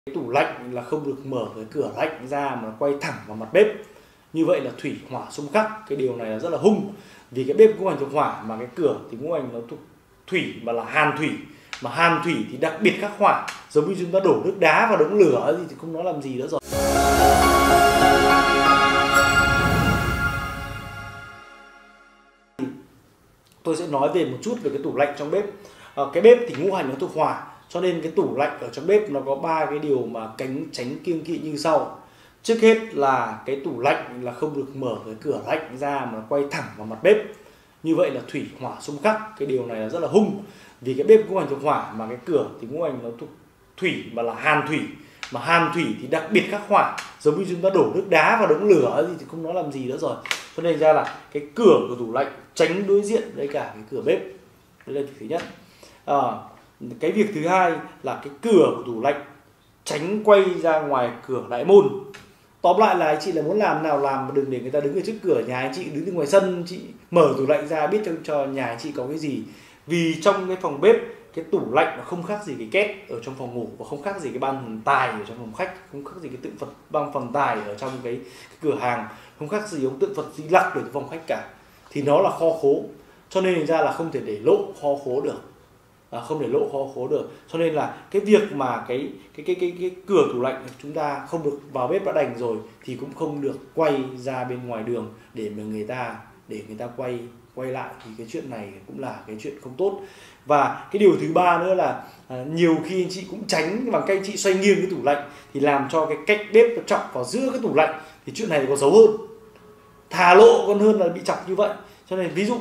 Cái tủ lạnh là không được mở cái cửa lạnh ra mà quay thẳng vào mặt bếp. Như vậy là thủy hỏa xung khắc. Cái điều này là rất là hung. Vì cái bếp ngũ hành thuộc hỏa mà cái cửa thì ngũ hành nó thuộc thủy mà là hàn thủy. Mà hàn thủy thì đặc biệt khắc hỏa. Giống như chúng ta đổ nước đá vào đống lửa thì không nói làm gì nữa rồi. Tôi sẽ nói về một chút về cái tủ lạnh trong bếp. Cái bếp thì ngũ hành nó thuộc hỏa, cho nên cái tủ lạnh ở trong bếp nó có 3 cái điều mà tránh kiêng kỵ như sau. Trước hết là cái tủ lạnh là không được mở cái cửa lạnh ra mà quay thẳng vào mặt bếp. Như vậy là thủy hỏa xung khắc. Cái điều này là rất là hung. Vì cái bếp ngũ hành thuộc hỏa mà cái cửa thì ngũ hành nó thuộc thủy mà là hàn thủy. Mà hàn thủy thì đặc biệt khắc hỏa. Giống như chúng ta đổ nước đá vào đống lửa thì không nói làm gì nữa rồi. Cho nên ra là cái cửa của tủ lạnh tránh đối diện với cả cái cửa bếp. Đây là việc thứ nhất. Cái việc thứ hai là cái cửa của tủ lạnh tránh quay ra ngoài cửa đại môn. Tóm lại là anh chị là muốn làm nào làm, mà đừng để người ta đứng ở trước cửa nhà anh chị, đứng ở ngoài sân chị mở tủ lạnh ra biết cho nhà anh chị có cái gì. Vì trong cái phòng bếp, cái tủ lạnh nó không khác gì cái két ở trong phòng ngủ, và không khác gì cái ban thần tài ở trong phòng khách, không khác gì cái tượng Phật băng phần tài ở trong cái cửa hàng, không khác gì ông tượng Phật Di Lặc ở trong phòng khách cả. Thì nó là kho khố, cho nên ra là không thể để lộ kho khố được. Không để lộ kho khố được. Cho nên là cái việc mà cái cửa tủ lạnh chúng ta không được vào bếp đã đành rồi, thì cũng không được quay ra bên ngoài đường để mà người ta quay lại, thì cái chuyện này cũng là cái chuyện không tốt. Và cái điều thứ ba nữa là nhiều khi anh chị cũng tránh bằng cách anh chị xoay nghiêng cái tủ lạnh, thì làm cho cái cách bếp nó chọc vào giữa cái tủ lạnh, thì chuyện này có xấu hơn, thà lộ còn hơn là bị chọc như vậy. Cho nên ví dụ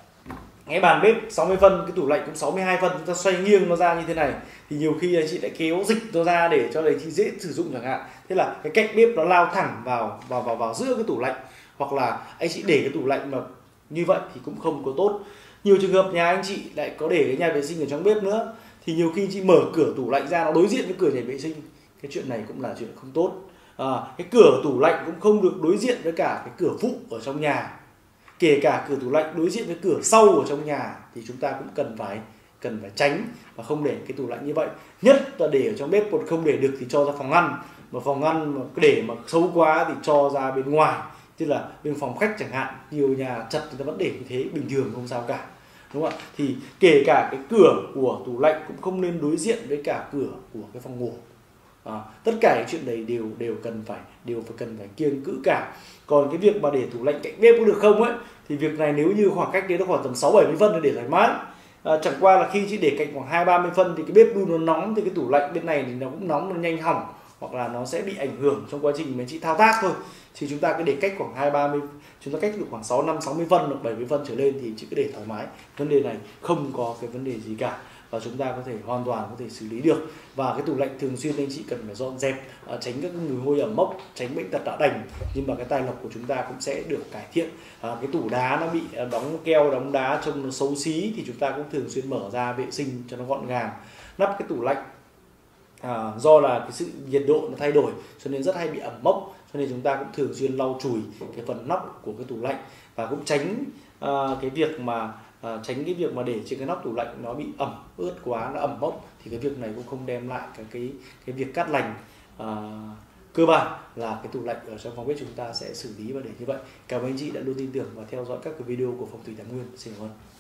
cái bàn bếp 60 phân, cái tủ lạnh cũng 62 phân, chúng ta xoay nghiêng nó ra như thế này, thì nhiều khi anh chị lại kéo dịch nó ra để cho đấy chị dễ sử dụng chẳng hạn. Thế là cái cách bếp nó lao thẳng vào giữa cái tủ lạnh, hoặc là anh chị để cái tủ lạnh mà như vậy thì cũng không có tốt. Nhiều trường hợp nhà anh chị lại có để cái nhà vệ sinh ở trong bếp nữa, thì nhiều khi anh chị mở cửa tủ lạnh ra nó đối diện với cửa nhà vệ sinh, cái chuyện này cũng là chuyện không tốt. Cái cửa tủ lạnh cũng không được đối diện với cả cái cửa phụ ở trong nhà. Kể cả cửa tủ lạnh đối diện với cửa sau ở trong nhà thì chúng ta cũng cần phải tránh và không để cái tủ lạnh như vậy. Nhất là để ở trong bếp, còn không để được thì cho ra phòng ăn, mà phòng ăn mà để mà xấu quá thì cho ra bên ngoài, tức là bên phòng khách chẳng hạn. Nhiều nhà chật người ta vẫn để như thế, bình thường không sao cả, đúng không ạ? Thì kể cả cái cửa của tủ lạnh cũng không nên đối diện với cả cửa của cái phòng ngủ. Tất cả những chuyện này đều cần phải kiêng cữ cả. Còn cái việc mà để tủ lạnh cạnh bếp có được không ấy, thì việc này nếu như khoảng cách đấy nó khoảng tầm 6-70 phân để thoải mái. Chẳng qua là khi chị để cạnh khoảng 2-30 phân thì cái bếp đun nó nóng, thì cái tủ lạnh bên này thì nó cũng nóng, nó nhanh hỏng, hoặc là nó sẽ bị ảnh hưởng trong quá trình mà chị thao tác thôi. Thì chúng ta cứ để cách khoảng 20-30, chúng ta cách được khoảng 65-60 phân hoặc 70 phân trở lên thì chị cứ để thoải mái. Vấn đề này không có cái vấn đề gì cả, và chúng ta có thể hoàn toàn có thể xử lý được. Và cái tủ lạnh thường xuyên anh chị cần phải dọn dẹp, tránh các mùi hôi ẩm mốc, tránh bệnh tật đã đành, nhưng mà cái tài lộc của chúng ta cũng sẽ được cải thiện. Cái tủ đá nó bị đóng keo đóng đá trông nó xấu xí thì chúng ta cũng thường xuyên mở ra vệ sinh cho nó gọn gàng. Nắp cái tủ lạnh do là cái sự nhiệt độ nó thay đổi cho nên rất hay bị ẩm mốc, cho nên chúng ta cũng thường xuyên lau chùi cái phần nắp của cái tủ lạnh, và cũng tránh cái việc mà để trên cái nắp tủ lạnh nó bị ẩm ướt quá, nó ẩm mốc, thì cái việc này cũng không đem lại cái việc cát lành. Cơ bản là cái tủ lạnh ở trong phòng bếp chúng ta sẽ xử lý và để như vậy. Cảm ơn anh chị đã luôn tin tưởng và theo dõi các cái video của Phong thủy Thái Nguyên. Xin cảm ơn.